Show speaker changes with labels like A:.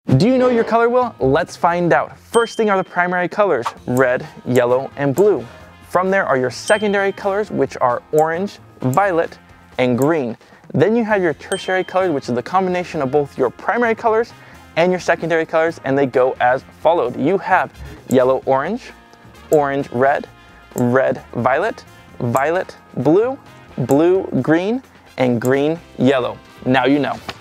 A: Do you know your color wheel? Let's find out. First thing are the primary colors, red, yellow, and blue. From there are your secondary colors, which are orange, violet, and green. Then you have your tertiary colors, which is the combination of both your primary colors and your secondary colors, and they go as followed. You have yellow orange, orange red, red violet, violet blue, blue green, and green yellow. Now you know.